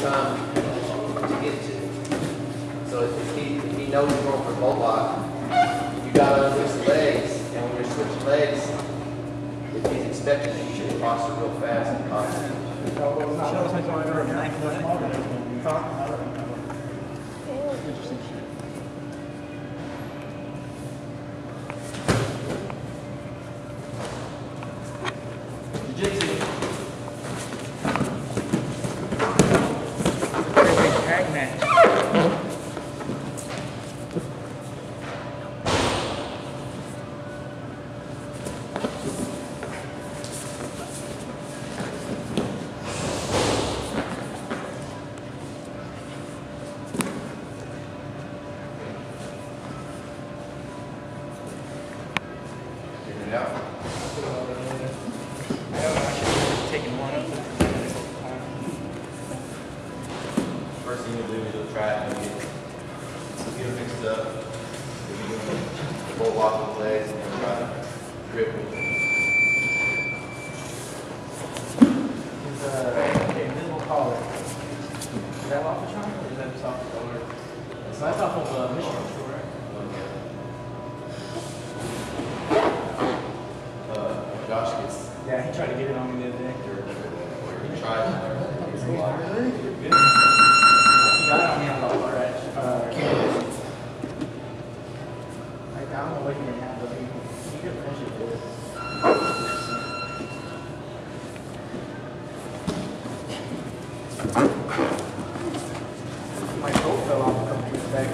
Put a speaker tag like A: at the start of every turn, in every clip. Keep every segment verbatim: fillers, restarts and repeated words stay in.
A: time to get to. So if he, if he knows you're going for a bolt lock, you got to unloose the legs, and when you're switching legs, if he's expecting it, you should posture real fast and confident.
B: Interesting shit. Jiu-jitsu. Tag match.
A: Figure it out. First thing you'll do is you'll try it and get, get it mixed up. If you can bolt lock with legs and then try to grip with it.
B: Is uh, okay, invisible collar. Is that off the trunk or is that just off the shoulder? It's that's off of uh, Mission Control, right?
A: Uh, Josh gets,
B: Yeah, he tried to get it on me the other day.
A: or he tried to, it's a lot.
B: Really? Good. He got it on me on the alright. Uh, can't. Like, I don't know what he can have, but he, he could finish it good. My coat fell off a couple weeks back.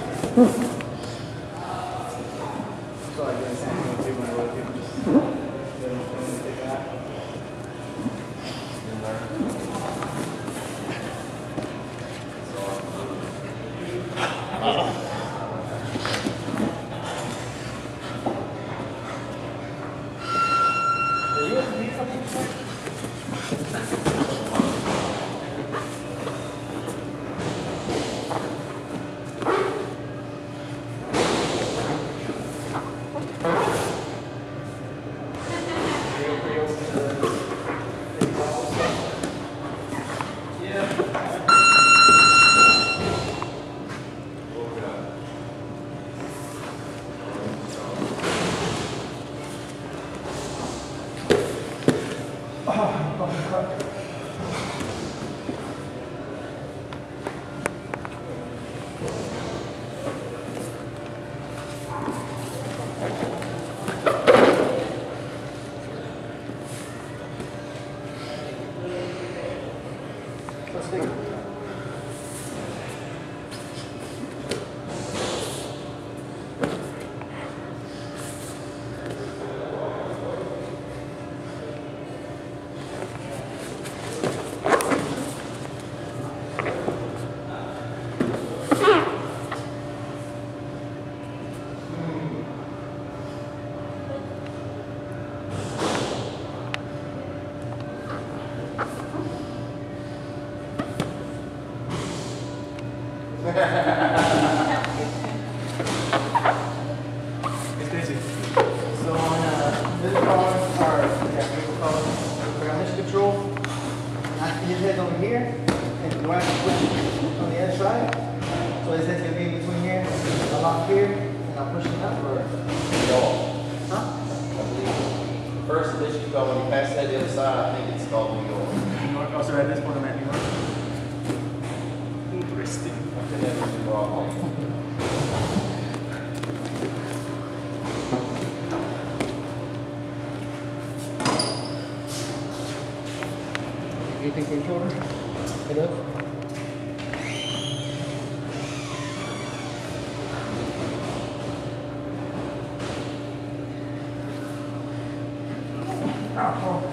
B: So I guess I'm going to do when I look at just let him take that.
A: And learn.
B: Are you a beef on the inside? It's busy. So on uh, this collar, or yeah, this collar, we're on mission control. I, his head's over here, and we're going to push on the other side. So his head's going to be in between here. I'll lock here, and I'll push him up, or...
A: Y'all,
B: Huh?
A: I believe, the first edition you call when you pass that the other side, I think it's called New York.
B: New York. Also, at this point, I'm at New York. Interesting.
A: I think that's the problem.
B: Anything for your shoulder? It up? Oh,